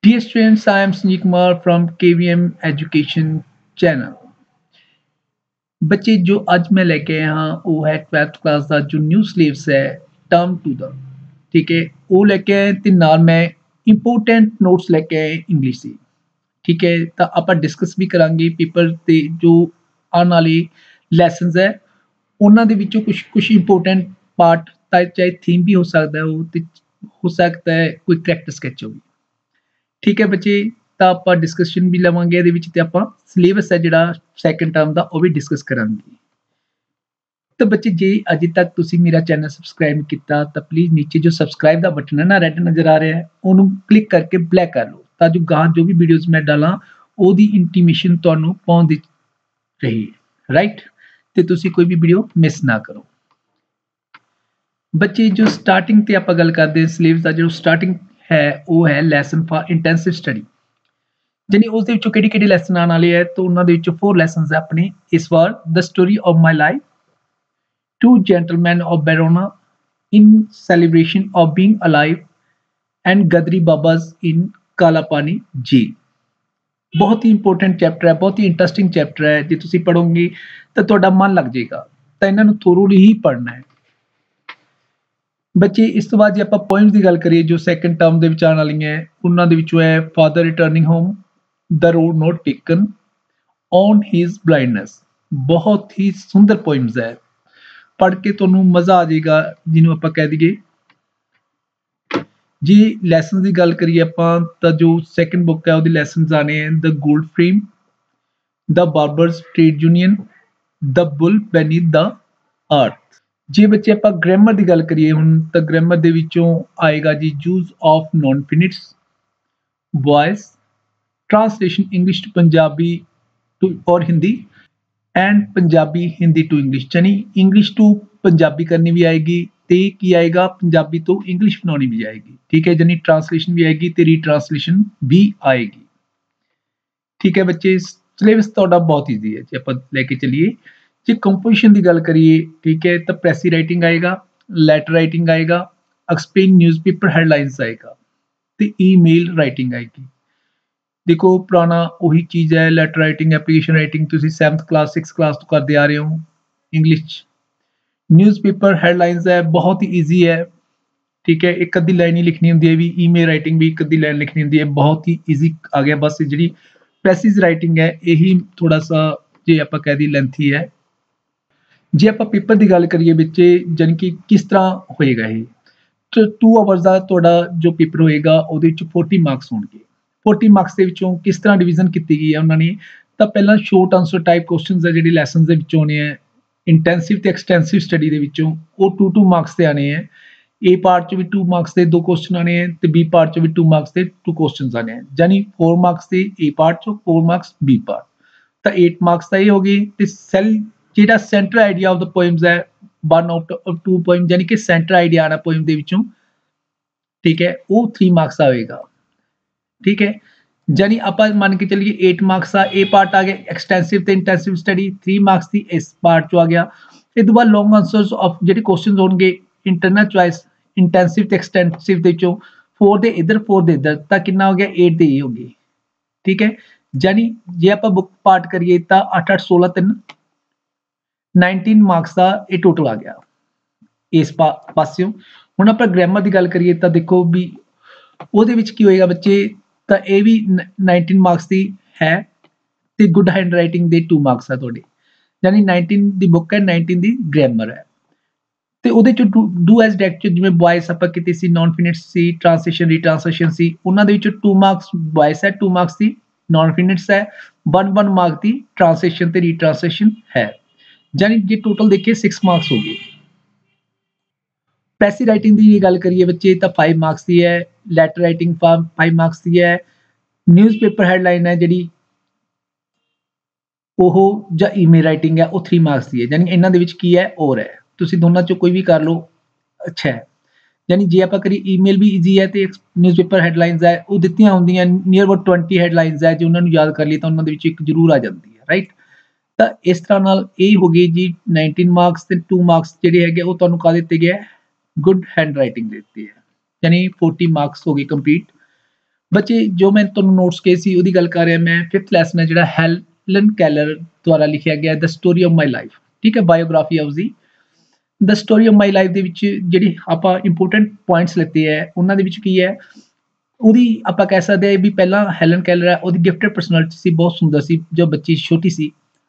Dear students, I am Sanjeev Kumar from KVM Education Channel। ਬੱਚੇ ਜੋ ਅੱਜ ਮੈਂ ਲੈ ਕੇ ਆਇਆ ਹਾਂ ਉਹ ਹੈ 12th ਕਲਾਸ ਦਾ ਜੋ ਨਿਊ ਸਿਲੇਬਸ ਹੈ ਟਰਮ 2 ਦਾ। ਠੀਕ ਹੈ, ਉਹ ਲੈ ਕੇ ਆਏ ਤੇ ਨਾਲ ਮੈਂ ਇੰਪੋਰਟੈਂਟ ਨੋਟਸ ਲੈ ਕੇ ਆਏ ਇੰਗਲਿਸ਼ ਦੇ। ਠੀਕ ਹੈ, ਤਾਂ ਆਪਾਂ ਡਿਸਕਸ ਵੀ ਕਰਾਂਗੇ ਪੇਪਰ ਤੇ ਜੋ ਆਉਣ ਵਾਲੇ ਲੈਸਨਸ ਹੈ ਉਹਨਾਂ ਦੇ ਵਿੱਚੋਂ ਕੁਝ ਇੰਪੋਰਟੈਂਟ ਪਾਰਟ ਤਾਂ ਚਾਹੇ ਥੀਮ ਵੀ ਹੋ ਸਕਦਾ ਹੈ ਉਹ ਤੇ ਹੋ ਸਕਦਾ ਹੈ ਕੋਈ ਕਰੈਕਟਰ ਸਕੈਚ ਹੋਵੇ। ਠੀਕ ਹੈ ਬੱਚੇ, ਤਾਂ ਆਪਾਂ ਡਿਸਕਸ਼ਨ ਵੀ ਲਵਾਂਗੇ ਇਹਦੇ ਵਿੱਚ ਤੇ ਆਪਾਂ ਸਿਲੇਬਸ ਹੈ ਜਿਹੜਾ ਸੈਕੰਡ ਟਰਮ ਦਾ ਉਹ ਵੀ ਡਿਸਕਸ ਕਰਾਂਗੇ। ਤਾਂ ਬੱਚੇ ਜੇ ਅਜੇ ਤੱਕ ਤੁਸੀਂ ਮੇਰਾ ਚੈਨਲ ਸਬਸਕ੍ਰਾਈਬ ਨਹੀਂ ਕੀਤਾ ਤਾਂ ਪਲੀਜ਼ ਨੀਚੇ ਜੋ ਸਬਸਕ੍ਰਾਈਬ ਦਾ ਬਟਨ ਹੈ ਨਾ ਰੈੱਡ ਨਜ਼ਰ ਆ ਰਿਹਾ ਹੈ ਉਹਨੂੰ ਕਲਿੱਕ ਕਰਕੇ ਬਲੈਕ ਕਰ ਲਓ ਤਾਂ ਜੋ ਗਾਂ ਜੋ ਵੀ ਵੀਡੀਓਜ਼ ਮੈਂ ਡਾਲਾਂ ਉਹਦੀ ਇੰਟੀਮੇਸ਼ਨ ਤੁਹਾਨੂੰ ਪਹੁੰਚਦੀ ਰਹੇ। ਰਾਈਟ, ਤੇ ਤੁਸੀਂ ਕੋਈ ਵੀ ਵੀਡੀਓ ਮਿਸ ਨਾ ਕਰੋ। ਬੱਚੇ ਜੋ ਸਟਾਰਟਿੰਗ ਤੇ ਆਪਾਂ ਗੱਲ ਕਰਦੇ ਹਾਂ ਸਿਲੇਬਸ ਦਾ ਜੋ ਸਟਾਰਟਿੰਗ ਹੈ ਉਹ ਹੈ ਲੈਸਨ ਫॉर ਇੰਟੈਂਸਿਵ ਸਟੱਡੀ। ਜਾਨੀ ਉਸ ਦੇ ਵਿੱਚੋਂ ਕਿਹੜੇ ਲੈਸਨ ਆਉਣ ਵਾਲੇ ਹੈ ਤਾਂ ਉਹਨਾਂ ਦੇ ਵਿੱਚੋਂ 4 ਲੈਸਨਸ ਹੈ ਆਪਣੇ ਇਸ ਵਾਰ the story of my life, two gentlemen of Verona, in celebration of being alive and Ghadri ਬਾਬਾਜ਼ ਇਨ ਕਾਲਾ ਪਾਣੀ ਜੀ। ਬਹੁਤ ਹੀ ਇੰਪੋਰਟੈਂਟ ਚੈਪਟਰ ਹੈ, ਬਹੁਤ ਹੀ ਇੰਟਰਸਟਿੰਗ ਚੈਪਟਰ ਹੈ। ਜੇ ਤੁਸੀਂ ਪੜ੍ਹੋਗੇ ਤਾਂ ਤੁਹਾਡਾ ਮਨ ਲੱਗ ਜਾਏਗਾ, ਤਾਂ ਇਹਨਾਂ ਨੂੰ ਥੋਰੋਲੀ ਹੀ ਪੜ੍ਹਨਾ ਹੈ। ਬੱਚੇ ਇਸ ਤੋਂ ਬਾਅਦ ਜੇ ਆਪਾਂ ਪੋਇਮਸ ਦੀ ਗੱਲ ਕਰੀਏ ਜੋ ਸੈਕੰਡ ਟਰਮ ਦੇ ਵਿੱਚ ਆਉਣ ਵਾਲੀਆਂ ਹੈ ਉਹਨਾਂ ਦੇ ਵਿੱਚੋਂ ਹੈ father returning home, the road not taken, on his blindness. ਬਹੁਤ ਹੀ ਸੁੰਦਰ ਪੋਇਮਸ ਹੈ, ਪੜ੍ਹ ਕੇ ਤੁਹਾਨੂੰ ਮਜ਼ਾ ਆ ਜਾਏਗਾ ਜਿਹਨੂੰ ਆਪਾਂ ਕਹਿ ਦਈਏ। ਜੇ ਲੈਸਨ ਦੀ ਗੱਲ ਕਰੀਏ ਆਪਾਂ ਤਾਂ ਜੋ ਸੈਕੰਡ ਬੁੱਕ ਹੈ ਉਹਦੇ ਲੈਸਨਸ ਆਣੇ ਹੈ the gold frame, the barber's trade union, the bull beneath the earth. ਜੇ ਬੱਚੇ ਆਪਾਂ ਗ੍ਰਾਮਰ ਦੀ ਗੱਲ ਕਰੀਏ ਹੁਣ ਤਾਂ ਗ੍ਰਾਮਰ ਦੇ ਵਿੱਚੋਂ ਆਏਗਾ ਜੀ use of non finites, voice, translation English to Punjabi to और Hindi and Punjabi Hindi to English. यानी इंग्लिश टू पंजाबी करनी भी आएगी ते की आएगा पंजाबी तो इंग्लिश बनानी भी आएगी। ठीक है, यानी ट्रांसलेशन भी आएगी ते रीट्रांसलेशन भी आएगी। ठीक है बच्चे, सिलेबस ਤੁਹਾਡਾ ਬਹੁਤ ਈਜ਼ੀ ਹੈ ਜੇ ਆਪਾਂ ਲੈ ਕੇ ਚੱਲੀਏ। ਜੇ ਕੰਪੋਜੀਸ਼ਨ ਦੀ ਗੱਲ ਕਰੀਏ ਠੀਕ ਹੈ ਤਾਂ ਪ੍ਰੈਸੀ ਰਾਈਟਿੰਗ ਆਏਗਾ, ਲੈਟਰ ਰਾਈਟਿੰਗ ਆਏਗਾ, ਐਕਸਪਲੇਨ ਨਿਊਜ਼ਪੇਪਰ ਹੈਡਲਾਈਨਸ ਆਏਗਾ ਤੇ ਈਮੇਲ ਰਾਈਟਿੰਗ ਆਏਗੀ। देखो पुराना ਉਹੀ ਚੀਜ਼ ਹੈ, ਲੈਟਰ ਰਾਈਟਿੰਗ, ਐਪਲੀਕੇਸ਼ਨ ਰਾਈਟਿੰਗ ਤੁਸੀਂ 7th ਕਲਾਸ 6th ਕਲਾਸ ਤੋਂ ਕਰਦੇ ਆ ਰਹੇ ਹੋ ਇੰਗਲਿਸ਼ 'ਚ। ਨਿਊਜ਼ਪੇਪਰ ਹੈਡਲਾਈਨਸ ਹੈ, ਬਹੁਤ ਹੀ ਈਜ਼ੀ ਹੈ। ਠੀਕ ਹੈ, ਇੱਕ ਅੱਧੀ ਲਾਈਨ ਹੀ ਲਿਖਣੀ ਹੁੰਦੀ ਹੈ ਵੀ ਈਮੇਲ ਰਾਈਟਿੰਗ ਵੀ ਇੱਕ ਅੱਧੀ ਲਾਈਨ ਲਿਖਣੀ ਹੁੰਦੀ ਹੈ, ਬਹੁਤ ਹੀ ਈਜ਼ੀ ਆ ਗਿਆ। ਬਸ ਜਿਹੜੀ ਪੈਸਿਜ ਰਾਈਟਿੰਗ ਹੈ ਇਹੀ ਥੋੜਾ ਸਾ ਜੇ ਆਪਾਂ ਕਹਿ ਦਈਏ ਲੈਂਥੀ ਹੈ। ਜੇ ਆਪਾਂ ਪੇਪਰ ਦੀ ਗੱਲ ਕਰੀਏ ਵਿੱਚ ਜਾਣੀ ਕਿ ਕਿਸ ਤਰ੍ਹਾਂ ਹੋਏਗਾ ਇਹ 2 ਆਵਰਸ ਦਾ ਤੁਹਾਡਾ ਜੋ ਪੇਪਰ ਹੋਏਗਾ ਉਹਦੇ ਵਿੱਚ 40 ਮਾਰਕਸ ਹੋਣਗੇ। 40 ਮਾਰਕਸ ਦੇ ਵਿੱਚੋਂ ਕਿਸ ਤਰ੍ਹਾਂ ਡਿਵੀਜ਼ਨ ਕੀਤੀ ਗਈ ਹੈ ਉਹਨਾਂ ਨੇ ਤਾਂ ਪਹਿਲਾਂ ਸ਼ੋਰਟ ਆਨਸਰ ਟਾਈਪ ਕੁਐਸਚਨਸ ਹੈ ਜਿਹੜੇ ਲੈਸਨਸ ਦੇ ਵਿੱਚੋਂ ਆਉਣੇ ਹੈ। ਇੰਟੈਂਸਿਵ ਤੇ ਐਕਸਟੈਂਸਿਵ ਸਟੱਡੀ ਦੇ ਵਿੱਚੋਂ ਉਹ 2 ਮਾਰਕਸ ਤੇ ਆਣੇ ਹੈ। ਏ ਪਾਰਟ 'ਚ ਵੀ 2 ਮਾਰਕਸ ਦੇ 2 ਕੁਐਸਚਨ ਆਣੇ ਹੈ ਤੇ ਬੀ ਪਾਰਟ 'ਚ ਵੀ 2 ਮਾਰਕਸ ਦੇ 2 ਕੁਐਸਚਨਸ ਆਣੇ ਹੈ। ਯਾਨੀ 4 ਮਾਰਕਸ ਦੇ ਏ ਪਾਰਟ 'ਚੋਂ, 4 ਮਾਰਕਸ ਬੀ ਪਾਰਟ, ਤਾਂ 8 ਮਾਰਕਸ ਤਾਂ ਇਹ ਹੋ ਗਏ। ਤੇ ਸੈਲ ਜਿਹੜਾ centre idea of the poems ਹੈ 1 ਆਊਟ ਆਫ 2 ਪੋਇਮ ਯਾਨੀ ਕਿ ਸੈਂਟਰ ਆਈਡੀਆ ਆਣਾ ਪੋਇਮ ਦੇ ਵਿੱਚੋਂ। ਠੀਕ ਹੈ, ਉਹ 3 ਮਾਰਕਸ ਆਵੇਗਾ। ਠੀਕ ਹੈ, ਜਾਨੀ ਆਪਾਂ ਮੰਨ ਕੇ ਚੱਲੀਏ 8 ਮਾਰਕਸ ਆ ਇਹ ਪਾਰਟ ਆ ਗਿਆ ਐਕਸਟੈਂਸਿਵ ਤੇ ਇੰਟੈਂਸਿਵ ਸਟੱਡੀ, 3 ਮਾਰਕਸ ਦੀ ਇਸ ਪਾਰਟ ਚੋਂ ਆ ਗਿਆ। ਇਹ ਤੋਂ ਬਾਅਦ ਲੌਂਗ ਆਨਸਰਸ ਆਫ ਜਿਹੜੇ ਕੁਐਸਚਨਸ ਹੋਣਗੇ ਇੰਟਰਨਲ ਚੁਆਇਸ ਇੰਟੈਂਸਿਵ ਤੇ ਐਕਸਟੈਂਸਿਵ ਦੇ ਵਿੱਚੋਂ 4 ਦੇ ਇੱਧਰ 4 ਦੇ ਇੱਧਰ ਤਾਂ ਕਿੰਨਾ ਹੋ ਗਿਆ 8 ਦੇ ਇਹ ਹੋ ਗਏ। ਠੀਕ ਹੈ, ਜਾਨੀ ਜੇ ਆਪਾਂ ਬੁੱਕ ਪਾਰਟ ਕਰੀਏ ਤਾਂ 8 8 16 3 19 ਮਾਰਕਸ ਦਾ ਇਹ ਟੋਟਲ ਆ ਗਿਆ ਇਸ ਪਾਸਿਓਂ। ਹੁਣ ਆਪਾਂ ਗ੍ਰਾਮਰ ਦੀ ਗੱਲ ਕਰੀਏ ਤਾਂ ਦੇਖੋ ਵੀ ਉਹਦੇ ਵਿੱਚ ਕੀ ਹੋਏਗਾ ਬੱਚੇ ਤਾਂ ਇਹ ਵੀ 19 ਮਾਰਕਸ ਦੀ ਹੈ ਤੇ ਗੁੱਡ ਹੈਂਡ ਰਾਈਟਿੰਗ ਦੇ 2 ਮਾਰਕਸ ਆ ਤੁਹਾਡੇ। ਯਾਨੀ 19 ਦੀ ਬੁੱਕ ਹੈ, 19 ਦੀ ਗ੍ਰਾਮਰ ਹੈ। ਤੇ ਉਹਦੇ ਚ ਡੂ ਐਸ ਡਾਇਰੈਕਟ ਜਿਵੇਂ ਵੌਇਸ ਆਪਾਂ ਕੀਤੀ ਸੀ, ਨॉन ਫਿਨਿਟ ਸੀ, ਟ੍ਰਾਂਸਲੇਸ਼ਨ ਰੀਟ੍ਰਾਂਸਲੇਸ਼ਨ ਸੀ, ਉਹਨਾਂ ਦੇ ਵਿੱਚੋਂ 2 ਮਾਰਕਸ ਵੌਇਸ ਹੈ, 2 ਮਾਰਕਸ ਦੀ ਨॉन ਫਿਨਿਟਸ ਹੈ, 1 ਮਾਰਕ ਦੀ ਟ੍ਰਾਂਸਲੇਸ਼ਨ ਤੇ ਰੀਟ੍ਰਾਂਸਲੇਸ਼ਨ ਹੈ। ਯਾਨੀ ਜੇ ਟੋਟਲ ਦੇਖੀਏ 6 ਮਾਰਕਸ ਹੋ ਗਏ। ਪੈਸਿਵ ਰਾਈਟਿੰਗ ਦੀ ਗੱਲ ਕਰੀਏ ਬੱਚੇ ਤਾਂ 5 ਮਾਰਕਸ ਦੀ ਹੈ, ਲੈਟਰ ਰਾਈਟਿੰਗ 5 ਮਾਰਕਸ ਦੀ ਹੈ, ਨਿਊਜ਼ਪੇਪਰ ਹੈਡਲਾਈਨ ਹੈ ਜਿਹੜੀ ਉਹ ਜਾਂ ਈਮੇਲ ਰਾਈਟਿੰਗ ਹੈ ਉਹ 3 ਮਾਰਕਸ ਦੀ ਹੈ। ਯਾਨੀ ਇਹਨਾਂ ਦੇ ਵਿੱਚ ਕੀ ਹੈ ਔਰ ਹੈ, ਤੁਸੀਂ ਦੋਨਾਂ ਚੋਂ ਕੋਈ ਵੀ ਕਰ ਲਓ ਅੱਛਾ ਹੈ। ਯਾਨੀ ਜੇ ਆਪਾਂ ਕਰੀਏ ਈਮੇਲ ਵੀ ਈਜ਼ੀ ਹੈ ਤੇ ਨਿਊਜ਼ਪੇਪਰ ਹੈਡਲਾਈਨਸ ਹੈ ਉਹ ਦਿੱਤੀਆਂ ਹੁੰਦੀਆਂ ਨੀਅਰ ਅਬਾਊਟ 20 ਹੈਡਲਾਈਨਸ ਹੈ, ਜੇ ਉਹਨਾਂ ਨੂੰ ਯਾਦ ਕਰ ਲਈ ਤਾਂ ਉਹਨਾਂ ਦੇ ਵਿੱਚ ਇੱਕ ਜ਼ਰੂਰ ਆ ਜਾਂਦੀ ਹੈ। ਰਾਈਟ, ਤਾਂ ਇਸ ਤਰ੍ਹਾਂ ਨਾਲ ਇਹ ਹੋ ਗਈ ਜੀ 19 ਮਾਰਕਸ ਤੇ 2 ਮਾਰਕਸ ਜਿਹੜੇ ਹੈਗੇ ਉਹ ਤੁਹਾਨੂੰ ਕਾ ਦਿੱਤੇ ਗਏ ਗੁੱਡ ਹੈਂਡ ਰਾਈਟਿੰਗ ਦੇ ਦਿੱਤੀ ਹੈ। यानी 40 मार्क्स हो गए कंप्लीट। ਬੱਚੇ ਜੋ ਮੈਂ ਤੁਹਾਨੂੰ ਨੋਟਸ ਕਹੇ ਸੀ ਉਹਦੀ ਗੱਲ ਕਰ ਰਿਹਾ ਮੈਂ 5th ਲੈਸਨ ਹੈ ਜਿਹੜਾ ਹੈਲਨ ਕੈਲਰ ਦੁਆਰਾ ਲਿਖਿਆ ਗਿਆ the story of my life, ਠੀਕ ਹੈ, ਬਾਇਓਗ੍ਰਾਫੀ ਆਫ ਦੀ the story of my life ਦੇ ਵਿੱਚ ਜਿਹੜੀ ਆਪਾਂ ਇੰਪੋਰਟੈਂਟ ਪੁਆਇੰਟਸ ਲਿੱਤੇ ਹੈ ਉਹਨਾਂ ਦੇ ਵਿੱਚ ਕੀ ਹੈ, ਉਹਦੀ ਆਪਾਂ ਕਹਿ ਸਕਦੇ ਹਾਂ ਵੀ ਪਹਿਲਾਂ ਹੈਲਨ ਕੈਲਰ ਹੈ ਉਹਦੀ ਗਿਫਟਡ ਪਰਸਨੈਲਿਟੀ ਸੀ, ਬਹੁਤ ਸੁੰਦਰ ਸੀ ਜੋ ਬੱਚੀ ਛੋਟੀ ਸੀ,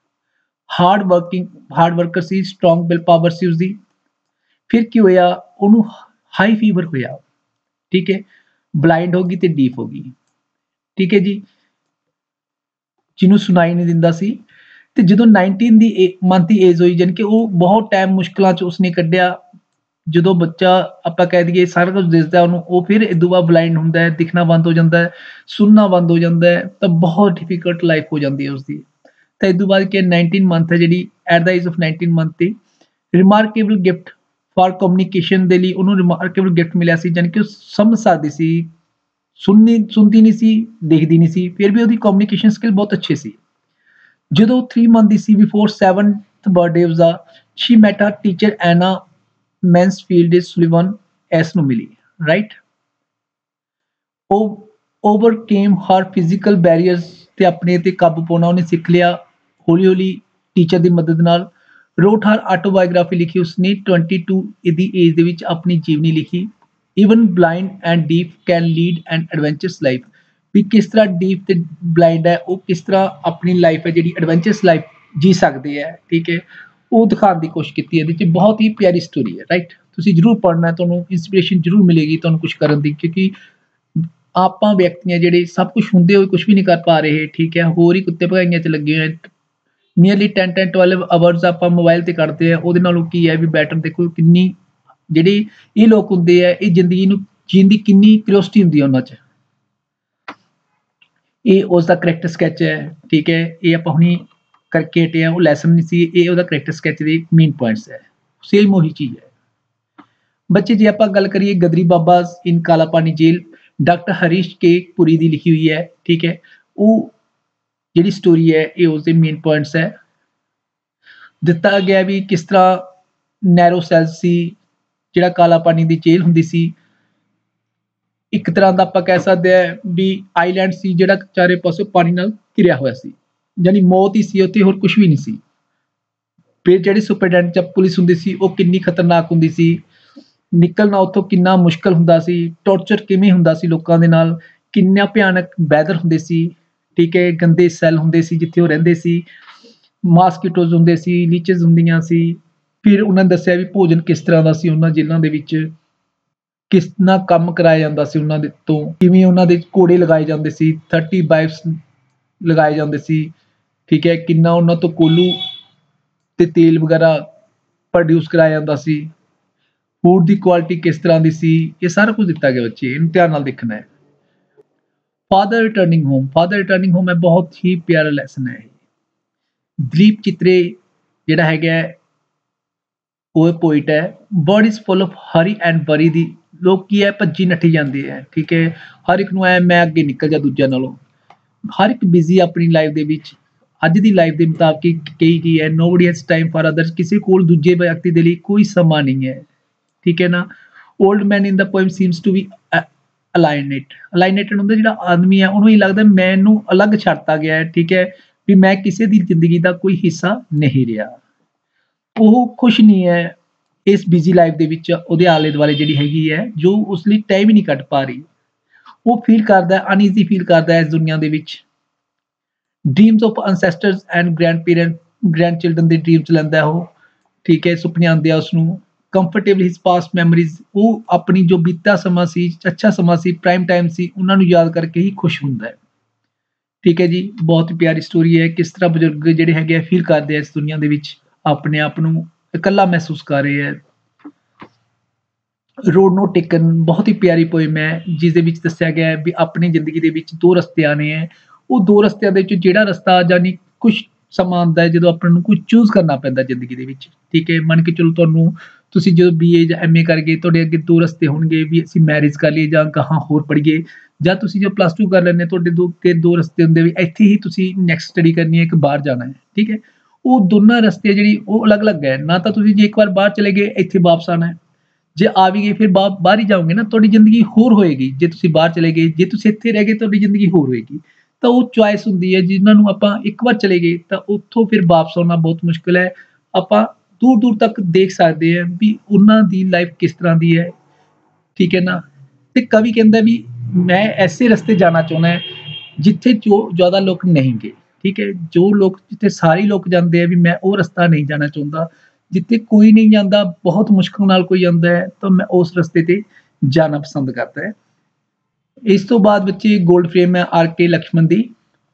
ਹਾਰਡ ਵਰਕਰ ਸੀ, ਸਟਰੋਂਗ ਵਿਲ ਪਾਵਰ ਸੀ ਉਸਦੀ। ਫਿਰ ਕੀ ਹੋਇਆ, ਉਹਨੂੰ ਹਾਈ ਫੀਵਰ ਹੋਇਆ, ਠੀਕ ਹੈ, ਬਲਾਈਂਡ ਹੋ ਗਈ ਤੇ ਡੀਪ ਹੋ ਗਈ, ਠੀਕ ਹੈ ਜੀ, ਜਿਹਨੂੰ ਸੁਣਾਈ ਨਹੀਂ ਦਿੰਦਾ ਸੀ। ਤੇ ਜਦੋਂ 19 ਦੀ ਮੰਥ ਦੀ ਏਜ ਹੋਈ, ਜਾਣੀ ਕਿ ਉਹ ਬਹੁਤ ਟਾਈਮ ਮੁਸ਼ਕਲਾਂ 'ਚ ਉਸਨੇ ਕੱਢਿਆ। ਜਦੋਂ ਬੱਚਾ ਆਪਾਂ ਕਹਿ ਦਈਏ ਸਾਰਾ ਕੁਝ ਦਿਸਦਾ ਉਹਨੂੰ, ਉਹ ਫਿਰ ਇਦੋਂ ਬਾਅਦ ਬਲਾਈਂਡ ਹੁੰਦਾ ਹੈ, ਦਿਖਣਾ ਬੰਦ ਹੋ ਜਾਂਦਾ ਹੈ, ਸੁਣਨਾ ਬੰਦ ਹੋ ਜਾਂਦਾ ਹੈ, ਤਾਂ ਬਹੁਤ ਡਿਫਿਕਲਟ ਲਾਈਫ ਹੋ ਜਾਂਦੀ ਹੈ ਉਸਦੀ। ਤਾਂ ਇਦੋਂ ਬਾਅਦ ਕੀ 19 ਮੰਥ ਹੈ ਜਿਹੜੀ at the age of 19 month ਤੇ ਰਿਮਾਰਕੇਬਲ ਗਿਫਟ ਫਾਰ ਕਮਿਊਨੀਕੇਸ਼ਨ ਦੇ ਲਈ ਉਹਨੂੰ ਰਿਮਾਰਕੇਬਲ ਗਿਫਟ ਮਿਲਿਆ ਸੀ, ਜਾਣੀ ਕਿ ਉਹ ਸਮਝ ਸਕਦੀ ਸੀ, ਸੁਣਦੀ ਨਹੀਂ ਸੀ, ਦੇਖਦੀ ਨਹੀਂ ਸੀ, ਫਿਰ ਵੀ ਉਹਦੀ ਕਮਿਊਨੀਕੇਸ਼ਨ ਸਕਿੱਲ ਬਹੁਤ ਅੱਛੇ ਸੀ। ਜਦੋਂ 3 ਮੰਥ ਦੀ ਸੀ ਬਿਫੋਰ 7th ਬਰਥਡੇ ਉਸਦਾ, she met her teacher Anna Mansfield Sullivan ਐਸ ਨੂੰ ਮਿਲੀ, ਰਾਈਟ। ਉਹ ਓਵਰਕੇਮ ਹਰ ਫਿਜ਼ੀਕਲ ਬੈਰੀਅਰਸ ਤੇ ਆਪਣੇ ਤੇ ਕਾਬੂ ਪਾਉਣਾ ਉਹਨੇ ਸਿੱਖ ਲਿਆ ਹੌਲੀ ਹੌਲੀ ਟੀਚਰ ਦੀ ਮਦਦ ਨਾਲ। ਰੋਟ ਹਰ ਆਟੋਬਾਇਓਗ੍ਰਾਫੀ ਲਿਖੀ ਉਸਨੇ 22 ਦੀ ਏਜ ਦੇ ਵਿੱਚ ਆਪਣੀ ਜੀਵਨੀ ਲਿਖੀ। Even blind and deaf can lead an adventurous life, ਵੀ ਕਿਸ ਤਰ੍ਹਾਂ ਡੀਪ ਤੇ ਬਲਾਈਂਡ ਹੈ ਉਹ ਕਿਸ ਤਰ੍ਹਾਂ ਆਪਣੀ ਲਾਈਫ ਹੈ ਜਿਹੜੀ ਐਡਵੈਂਚਰਸ ਲਾਈਫ ਜੀ ਸਕਦੇ ਹੈ, ਠੀਕ ਹੈ, ਉਹ ਦਿਖਾਉਣ ਦੀ ਕੋਸ਼ਿਸ਼ ਕੀਤੀ। ਇਹਦੇ 'ਚ ਬਹੁਤ ਹੀ ਪਿਆਰੀ ਸਟੋਰੀ ਹੈ, ਰਾਈਟ। ਤੁਸੀਂ ਜ਼ਰੂਰ ਪੜ੍ਹਨਾ, ਤੁਹਾਨੂੰ ਇੰਸਪੀਰੇਸ਼ਨ ਜ਼ਰੂਰ ਮਿਲੇਗੀ ਤੁਹਾਨੂੰ ਕੁਛ ਕਰਨ ਦੀ, ਕਿਉਂਕਿ ਆਪਾਂ ਵਿਅਕਤੀ ਆ ਜਿਹੜੇ ਸਭ ਕੁਝ ਹੁੰਦੇ ਹੋਏ ਕੁਛ ਵੀ ਨਹੀਂ ਕਰ ਪਾ ਰਹੇ, ਠੀਕ ਹੈ, ਹੋਰ ਹੀ ਕੁੱਤੇ ਭਗਾਈਆਂ 'ਚ ਲੱਗੇ ਹੋਏ। ਨੀਅਰਲੀ 10-12 ਆਵਰਸ ਆਪਾਂ ਮੋਬਾਈਲ ਤੇ ਕੱਢਦੇ ਆ, ਉਹਦੇ ਨਾਲੋਂ ਕੀ ਹੈ ਵੀ ਬੈਟਰ ਦੇਖੋ ਕਿੰਨੀ ਜਿਹੜੇ ਇਹ ਲੋਕ ਹੁੰਦੇ ਆ ਇਹ ਜ਼ਿੰਦਗੀ ਨੂੰ ਜੀਣ ਦੀ ਕਿੰਨੀ ਕਿਉਰਿਓਸਿਟੀ ਹੁੰਦੀ ਹੈ ਉਹਨਾਂ 'ਚ। ਇਹ ਉਸਦਾ ਕਰੈਕਟਰ ਸਕੈਚ ਹੈ, ਠੀਕ ਹੈ, ਇਹ ਆਪਾਂ ਹੁਣੀ ਕਰਕੇ ਹਟੇ ਆ, ਉਹ ਲੈਸਨ ਨਹੀਂ ਸੀ, ਇਹ ਉਹਦਾ ਕਰੈਕਟਰ ਸਕੈਚ ਦੇ ਮੇਨ ਪੁਆਇੰਟਸ ਹੈ, ਸੇਮ ਉਹੀ ਚੀਜ਼ ਹੈ। ਬੱਚੇ ਜੇ ਆਪਾਂ ਗੱਲ ਕਰੀਏ ਗਦਰੀ ਬਾਬਾ ਇਨ ਕਾਲਾ ਪਾਣੀ ਜੇਲ੍ਹ, ਡਾਕਟਰ ਹਰੀਸ਼ ਕੇ ਪੁਰੀ ਦੀ ਲਿਖੀ ਹੋਈ ਹੈ, ਠੀਕ ਹੈ, ਉਹ ਜਿਹੜੀ ਸਟੋਰੀ ਹੈ ਇਹ ਉਸਦੇ ਮੇਨ ਪੁਆਇੰਟਸ ਹੈ। ਦਿੱਤਾ ਗਿਆ ਵੀ ਕਿਸ ਤਰ੍ਹਾਂ ਨੈਰੋ ਸੈਲ ਸੀ, ਜਿਹੜਾ ਕਾਲਾ ਪਾਣੀ ਦੀ ਜੇਲ੍ਹ ਹੁੰਦੀ ਸੀ, ਇੱਕ ਤਰ੍ਹਾਂ ਦਾ ਆਪਾਂ ਕਹਿ ਸਕਦੇ ਹਾਂ ਵੀ ਆਈਲੈਂਡ ਸੀ ਜਿਹੜਾ ਚਾਰੇ ਪਾਸੇ ਪਾਣੀ ਨਾਲ ਘਿਰਿਆ ਹੋਇਆ ਸੀ, ਯਾਨੀ ਮੌਤ ਹੀ ਸੀ ਉੱਥੇ, ਹੋਰ ਕੁਝ ਵੀ ਨਹੀਂ ਸੀ। ਫਿਰ ਜਿਹੜੀ ਸੁਪਰਡੈਂਟ ਜਾਂ ਪੁਲਿਸ ਹੁੰਦੀ ਸੀ ਉਹ ਕਿੰਨੀ ਖਤਰਨਾਕ ਹੁੰਦੀ ਸੀ, ਨਿਕਲਣਾ ਉੱਥੋਂ ਕਿੰਨਾ ਮੁਸ਼ਕਲ ਹੁੰਦਾ ਸੀ, ਟੌਰਚਰ ਕਿਵੇਂ ਹੁੰਦਾ ਸੀ ਲੋਕਾਂ ਦੇ ਨਾਲ, ਕਿੰਨਾ ਭਿਆਨਕ ਵੈਦਰ ਹੁੰਦੇ ਸੀ, ਠੀਕ ਹੈ, ਗੰਦੇ ਸੈੱਲ ਹੁੰਦੇ ਸੀ ਜਿੱਥੇ ਉਹ ਰਹਿੰਦੇ ਸੀ, ਮਾਸਕੀਟੋਜ਼ ਹੁੰਦੇ ਸੀ, ਲੀਚਜ਼ ਹੁੰਦੀਆਂ ਸੀ। ਫਿਰ ਉਹਨਾਂ ਨੇ ਦੱਸਿਆ ਵੀ ਭੋਜਨ ਕਿਸ ਤਰ੍ਹਾਂ ਦਾ ਸੀ ਉਹਨਾਂ ਜੇਲ੍ਹਾਂ ਦੇ ਵਿੱਚ, ਕਿਸ ਤਰ੍ਹਾਂ ਕੰਮ ਕਰਾਇਆ ਜਾਂਦਾ ਸੀ ਉਹਨਾਂ ਦੇ ਤੋਂ, ਕਿਵੇਂ ਉਹਨਾਂ ਦੇ ਕੋੜੇ ਲਗਾਏ ਜਾਂਦੇ ਸੀ, 30 ਬਾਈਵਸ ਲਗਾਏ ਜਾਂਦੇ ਸੀ, ਠੀਕ ਹੈ, ਕਿੰਨਾ ਉਹਨਾਂ ਤੋਂ ਕੋਲੂ ਤੇ ਤੇਲ ਵਗੈਰਾ ਪ੍ਰੋਡਿਊਸ ਕਰਾਇਆ ਜਾਂਦਾ ਸੀ, ਫੂਡ ਦੀ ਕੁਆਲਿਟੀ ਕਿਸ ਤਰ੍ਹਾਂ ਦੀ ਸੀ, ਇਹ ਸਾਰਾ ਕੁਝ ਦਿੱਤਾ ਗਿਆ ਬੱਚੇ, ਇਹਨੂੰ ਧਿਆਨ ਨਾਲ ਦੇਖਣਾ ਹੈ। ਫਾਦਰ ਰਿਟਰਨਿੰਗ ਹੋਮ ਹੈ, ਬਹੁਤ ਹੀ ਪਿਆਰਾ ਲੈਸਨ ਹੈ। ਦਲੀਪ ਚਿੱਤਰੇ ਜਿਹੜਾ ਹੈਗਾ ਉਹ ਪੋਇਟ ਹੈ। World is full of hurry and worry ਦੀ, ਲੋਕ ਕੀ ਹੈ ਭੱਜੀ ਨੱਠੀ ਜਾਂਦੇ ਹੈ, ਠੀਕ ਹੈ, ਹਰ ਇੱਕ ਨੂੰ ਐ ਮੈਂ ਅੱਗੇ ਨਿਕਲ ਜਾ ਦੂਜਿਆਂ ਨਾਲੋਂ, ਹਰ ਇੱਕ ਬਿਜ਼ੀ ਆਪਣੀ ਲਾਈਫ ਦੇ ਵਿੱਚ। ਅੱਜ ਦੀ ਲਾਈਫ ਦੇ ਮੁਤਾਬਿਕ ਕਹੀ ਕੀ ਹੈ, nobody has time for others, ਕਿਸੇ ਕੋਲ ਦੂਜੇ ਵਿਅਕਤੀ ਦੇ ਲਈ ਕੋਈ ਸਮਾਂ ਨਹੀਂ ਹੈ, ਠੀਕ ਹੈ ਨਾ। Old man in the poem seems to be alienated ਹੁੰਦਾ, ਜਿਹੜਾ ਆਦਮੀ ਹੈ ਉਹਨੂੰ ਇਹ ਲੱਗਦਾ ਮੈਨੂੰ ਅਲੱਗ ਛੱਡਤਾ ਗਿਆ ਹੈ, ਠੀਕ ਹੈ, ਵੀ ਮੈਂ ਕਿਸੇ ਦੀ ਜ਼ਿੰਦਗੀ ਦਾ ਕੋਈ ਹਿੱਸਾ ਨਹੀਂ ਰਿਹਾ। ਉਹ ਖੁਸ਼ ਨਹੀਂ ਹੈ ਇਸ ਬਿਜ਼ੀ ਲਾਈਫ ਦੇ ਵਿੱਚ, ਉਹਦੇ ਆਲੇ ਦੁਆਲੇ ਜਿਹੜੀ ਹੈਗੀ ਹੈ ਜੋ ਉਸ ਲਈ ਟਾਈਮ ਹੀ ਨਹੀਂ ਕੱਢ ਪਾ ਰਹੀ, ਉਹ ਫੀਲ ਕਰਦਾ ਅਨਈਜ਼ੀ ਫੀਲ ਕਰਦਾ ਇਸ ਦੁਨੀਆ ਦੇ ਵਿੱਚ। Dreams of ancestors and grandchildren ਦੇ ਡ੍ਰੀਮਸ ਲੈਂਦਾ ਉਹ, ਠੀਕ ਹੈ, ਸੁਪਨੇ ਆਉਂਦੇ ਆ ਉਸਨੂੰ। ਕੰਫਰਟੇਬਲ ਹਿਸ ਪਾਸਟ ਮੈਮਰੀਜ਼, ਉਹ ਆਪਣੀ ਜੋ ਬੀਤਾ ਸਮਾਂ ਸੀ, ਅੱਛਾ ਸਮਾਂ ਸੀ, ਪ੍ਰਾਈਮ ਟਾਈਮ ਸੀ, ਉਹਨਾਂ ਨੂੰ ਯਾਦ ਕਰਕੇ ਹੀ ਖੁਸ਼ ਹੁੰਦਾ ਹੈ, ਠੀਕ ਹੈ ਜੀ। ਬਹੁਤ ਹੀ ਪਿਆਰੀ ਸਟੋਰੀ ਹੈ, ਕਿਸ ਤਰ੍ਹਾਂ ਬਜ਼ੁਰਗ ਜਿਹੜੇ ਹੈਗੇ ਆ ਫੀਲ ਕਰਦੇ ਆ ਇਸ ਦੁਨੀਆ ਦੇ ਵਿੱਚ, ਆਪਣੇ ਆਪ ਨੂੰ ਇਕੱਲਾ ਮਹਿਸੂਸ ਕਰ ਰਹੇ ਹੈ। ਰੋਡ ਨੋਟ ਟੇਕਨ ਬਹੁਤ ਹੀ ਪਿਆਰੀ ਪੋਇਮ ਹੈ, ਜਿਸ ਦੇ ਵਿੱਚ ਦੱਸਿਆ ਗਿਆ ਹੈ ਵੀ ਆਪਣੀ ਜ਼ਿੰਦਗੀ ਦੇ ਵਿੱਚ ਦੋ ਰਸਤੇ ਆਉਣੇ ਹੈ, ਉਹ ਦੋ ਰਸਤਿਆਂ ਦੇ ਵਿੱਚ ਜਿਹੜਾ ਰਸਤਾ ਜਾਨੀ ਕੁਛ ਸਮਾਂ ਆਉਂਦਾ ਹੈ ਜਦੋਂ ਆਪਾਂ ਨੂੰ ਕੁਝ ਚੂਜ਼ ਕਰਨਾ ਪੈਂਦਾ ਜ਼ਿੰਦਗੀ ਦੇ ਵਿੱਚ, ਠੀਕ ਹੈ। ਮੰਨ ਕੇ ਚਲੋ ਤੁਹਾਨੂੰ ਤੁਸੀਂ ਜਦੋਂ BA ਜਾਂ MA ਕਰ ਗਏ, ਤੁਹਾਡੇ ਅੱਗੇ ਦੋ ਰਸਤੇ ਹੋਣਗੇ ਵੀ ਅਸੀਂ ਮੈਰਿਜ ਕਰ ਲਈਏ ਜਾਂ ਗਾਹਾਂ ਹੋਰ ਪੜ੍ਹੀਏ, ਜਾਂ ਤੁਸੀਂ ਜੋ +2 ਕਰ ਲੈਂਦੇ ਤੁਹਾਡੇ ਦੋ ਰਸਤੇ ਹੁੰਦੇ ਵੀ ਇੱਥੇ ਹੀ ਤੁਸੀਂ ਨੈਕਸਟ ਸਟੱਡੀ ਕਰਨੀ ਹੈ, ਇੱਕ ਬਾਹਰ ਜਾਣਾ ਹੈ, ਠੀਕ ਹੈ। ਉਹ ਦੋਨਾਂ ਰਸਤੇ ਜਿਹੜੀ ਉਹ ਅਲੱਗ ਅਲੱਗ ਹੈ, ਨਾ ਤਾਂ ਤੁਸੀਂ ਜੇ ਇੱਕ ਵਾਰ ਬਾਹਰ ਚਲੇ ਗਏ ਇੱਥੇ ਵਾਪਸ ਆਉਣਾ ਹੈ, ਜੇ ਆ ਵੀ ਗਏ ਫਿਰ ਬਾਹਰ ਹੀ ਜਾਓਗੇ ਨਾ, ਤੁਹਾਡੀ ਜ਼ਿੰਦਗੀ ਹੋਰ ਹੋਏਗੀ। ਜੇ ਤੁਸੀਂ ਬਾਹਰ ਚਲੇ ਗਏ, ਜੇ ਤੁਸੀਂ ਇੱਥੇ ਰਹਿ ਗਏ ਤੁਹਾਡੀ ਜ਼ਿੰਦਗੀ ਹੋਰ ਹੋਏਗੀ। ਤਾਂ ਉਹ ਚੁਆਇਸ ਹੁੰਦੀ ਹੈ ਜਿਨ੍ਹਾਂ ਨੂੰ ਆਪਾਂ ਇੱਕ ਵਾਰ ਚਲੇ ਗਏ ਤਾਂ ਉੱਥੋਂ ਫਿਰ ਵਾਪਸ ਆਉਣਾ ਬਹੁਤ ਮੁਸ਼ਕਿਲ ਹੈ। ਆਪਾਂ ਦੂਰ-ਦੂਰ ਤੱਕ ਦੇਖ ਸਕਦੇ ਹਾਂ ਵੀ ਉਹਨਾਂ ਦੀ ਲਾਈਫ ਕਿਸ ਤਰ੍ਹਾਂ ਦੀ ਹੈ, ਠੀਕ ਹੈ ਨਾ? ਤੇ ਕਵੀ ਕਹਿੰਦਾ ਵੀ ਮੈਂ ਐਸੇ ਰਸਤੇ ਜਾਣਾ ਚਾਹੁੰਦਾ ਹੈ ਜਿੱਥੇ ਜੋ ਜ਼ਿਆਦਾ ਲੋਕ ਨਹੀਂ ਗਏ, ਠੀਕ ਹੈ? ਜੋ ਲੋਕ ਜਿੱਥੇ ਸਾਰੇ ਲੋਕ ਜਾਂਦੇ ਆ ਵੀ ਮੈਂ ਉਹ ਰਸਤਾ ਨਹੀਂ ਜਾਣਾ ਚਾਹੁੰਦਾ। ਜਿੱਥੇ ਕੋਈ ਨਹੀਂ ਜਾਂਦਾ, ਬਹੁਤ ਮੁਸ਼ਕਿਲ ਨਾਲ ਕੋਈ ਜਾਂਦਾ ਹੈ ਤਾਂ ਮੈਂ ਉਸ ਰਸਤੇ ਤੇ ਜਾਣਾ ਪਸੰਦ ਕਰਦਾ ਹੈ। ਇਸ ਤੋਂ ਬਾਅਦ ਬੱਚੇ ਗੋਲਡ ਫਰੇਮ ਹੈ ਆਰ ਕੇ ਲਕਸ਼ਮਣ ਦੀ।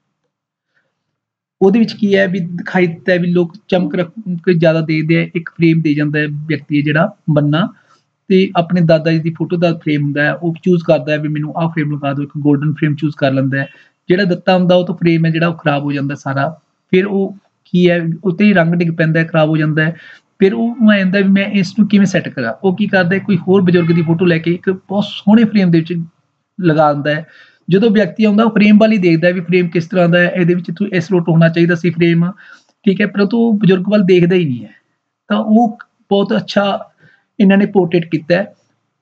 ਉਹਦੇ ਵਿੱਚ ਕੀ ਹੈ ਵੀ ਦਿਖਾਈ ਦਿੱਤਾ ਹੈ ਵੀ ਲੋਕ ਚਮਕ ਰੱਖ ਕੇ ਜ਼ਿਆਦਾ ਦੇਖਦੇ ਆ, ਇੱਕ ਫਰੇਮ ਦੇ ਜਾਂਦਾ ਹੈ ਵਿਅਕਤੀ ਹੈ ਜਿਹੜਾ ਬੰਨਾ, ਤੇ ਆਪਣੇ ਦਾਦਾ ਜੀ ਦੀ ਫੋਟੋ ਦਾ ਫਰੇਮ ਹੁੰਦਾ ਹੈ, ਉਹ ਚੂਜ਼ ਕਰਦਾ ਹੈ ਵੀ ਮੈਨੂੰ ਆਹ ਫਰੇਮ ਲਗਾ ਦਿਓ, ਇੱਕ ਗੋਲਡਨ ਫਰੇਮ ਚੂਜ਼ ਕਰ ਲੈਂਦਾ ਹੈ। ਜਿਹੜਾ ਦਿੱਤਾ ਹੁੰਦਾ ਉਹ ਤੋਂ ਫਰੇਮ ਹੈ ਜਿਹੜਾ ਉਹ ਖਰਾਬ ਹੋ ਜਾਂਦਾ ਸਾਰਾ। ਫਿਰ ਉਹ ਕੀ ਹੈ ਉੱਤੇ ਹੀ ਰੰਗ ਡਿੱਗ ਪੈਂਦਾ ਹੈ, ਖਰਾਬ ਹੋ ਜਾਂਦਾ ਹੈ। ਫਿਰ ਉਹਨੂੰ ਐਂ ਹੁੰਦਾ ਵੀ ਮੈਂ ਇਸ ਨੂੰ ਕਿਵੇਂ ਸੈੱਟ ਕਰਾਂ। ਉਹ ਕੀ ਕਰਦਾ ਕੋਈ ਹੋਰ ਬਜ਼ੁਰਗ ਦੀ ਫੋਟੋ ਲੈ ਕੇ ਇੱਕ ਬਹੁਤ ਸੋਹਣੇ ਫਰੇਮ ਦੇ ਵਿੱਚ ਲਗਾ ਦਿੰਦਾ ਹੈ। ਜਦੋਂ ਵਿਅਕਤੀ ਆਉਂਦਾ ਉਹ ਫਰੇਮ ਵੱਲ ਹੀ ਦੇਖਦਾ ਵੀ ਫਰੇਮ ਕਿਸ ਤਰ੍ਹਾਂ ਦਾ ਹੈ, ਇਹਦੇ ਵਿੱਚ ਇਸ ਲੋਟ ਹੋਣਾ ਚਾਹੀਦਾ ਸੀ ਫਰੇਮ, ਠੀਕ ਹੈ? ਪਰੰਤੂ ਉਹ ਬਜ਼ੁਰਗ ਵੱਲ ਦੇਖਦਾ ਹੀ ਨਹੀਂ ਹੈ। ਤਾਂ ਉਹ ਬਹੁਤ ਅੱਛਾ ਇਹਨਾਂ ਨੇ ਪੋਰਟਰੇਟ ਕੀਤਾ ਹੈ।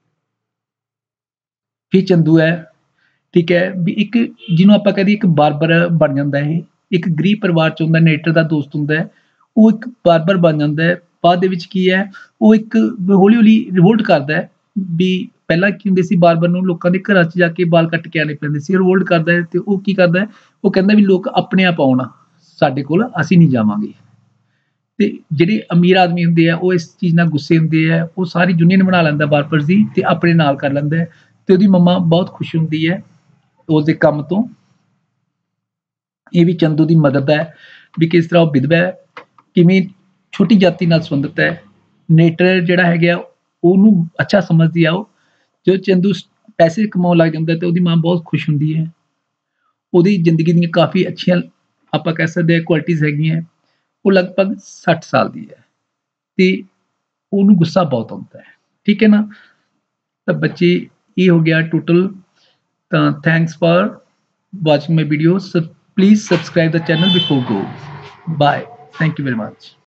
ਫਿਰ ਚੰਦੂ ਹੈ, ਠੀਕ ਹੈ? ਵੀ ਇੱਕ ਜਿਹਨੂੰ ਆਪਾਂ ਕਹਿ ਦਈਏ ਇੱਕ ਬਾਰਬਰ ਬਣ ਜਾਂਦਾ ਇਹ, ਇੱਕ ਗਰੀਬ ਪਰਿਵਾਰ 'ਚ ਹੁੰਦਾ, ਨੇਟਰ ਦਾ ਦੋਸਤ ਹੁੰਦਾ ਹੈ, ਉਹ ਇੱਕ ਬਾਰਬਰ ਬਣ ਜਾਂਦਾ ਹੈ। ਬਾਅਦ ਦੇ ਵਿੱਚ ਕੀ ਹੈ ਉਹ ਇੱਕ ਹੌਲੀ-ਹੌਲੀ ਰਿਵੋਲਟ ਕਰਦਾ ਹੈ ਵੀ ਪਹਿਲਾਂ ਕੀ ਹੁੰਦੇ ਸੀ ਬਾਰਬਰ ਨੂੰ ਲੋਕਾਂ ਦੇ ਘਰਾਂ 'ਚ ਜਾ ਕੇ ਵਾਲ ਕੱਟ ਕੇ ਆਉਣੇ ਪੈਂਦੇ ਸੀ। ਰਿਵੋਲਟ ਕਰਦਾ ਹੈ ਤੇ ਉਹ ਕੀ ਕਰਦਾ ਹੈ, ਉਹ ਕਹਿੰਦਾ ਵੀ ਲੋਕ ਆਪਣੇ ਆਪ ਆਉਣ ਸਾਡੇ ਕੋਲ, ਅਸੀਂ ਨਹੀਂ ਜਾਵਾਂਗੇ। ਤੇ ਜਿਹੜੇ ਅਮੀਰ ਆਦਮੀ ਹੁੰਦੇ ਆ ਉਹ ਇਸ ਚੀਜ਼ ਨਾਲ ਗੁੱਸੇ ਹੁੰਦੇ ਆ, ਉਹ ਸਾਰੀ ਯੂਨੀਅਨ ਬਣਾ ਲੈਂਦਾ ਬਾਰਬਰਸ ਦੀ ਤੇ ਆਪਣੇ ਨਾਲ ਕਰ ਲੈਂਦਾ ਹੈ। ਤੇ ਉਹਦੀ ਮੰਮਾ ਬਹੁਤ ਖੁਸ਼ ਹੁੰਦੀ ਹੈ ਉਸਦੇ ਕੰਮ ਤੋਂ। ਇਹ ਵੀ ਚੰਦੂ ਦੀ ਮਦਦ ਹੈ ਵੀ ਕਿਸ ਤਰ੍ਹਾਂ ਉਹ ਵਿਧਵਾ ਹੈ, ਕਿਵੇਂ ਛੋਟੀ ਜਾਤੀ ਨਾਲ ਸੰਬੰਧਿਤ ਹੈ। ਨੇਟਰ ਜਿਹੜਾ ਹੈਗਾ ਉਹਨੂੰ ਅੱਛਾ ਸਮਝਦੀ ਆ ਉਹ। ਜਦੋਂ ਚੰਦੂ ਪੈਸੇ ਕਮਾਉਣ ਲੱਗ ਜਾਂਦਾ ਤੇ ਉਹਦੀ ਮਾਂ ਬਹੁਤ ਖੁਸ਼ ਹੁੰਦੀ ਹੈ। ਉਹਦੀ ਜ਼ਿੰਦਗੀ ਦੀਆਂ ਕਾਫੀ ਅੱਛੀਆਂ ਆਪਾਂ ਕਹਿ ਸਕਦੇ ਹਾਂ ਕੁਆਲਿਟੀਜ਼ ਹੈਗੀਆਂ। ਉਹ ਲਗਭਗ 60 ਸਾਲ ਦੀ ਹੈ ਤੇ ਉਹਨੂੰ ਗੁੱਸਾ ਬਹੁਤ ਆਉਂਦਾ ਹੈ, ਠੀਕ ਹੈ ਨਾ? ਤਾਂ ਬੱਚੇ ਇਹ ਹੋ ਗਿਆ ਟੋਟਲ। ਤਾਂ thanks for watching my videos. So please subscribe the channel before go. Bye. Thank you very much.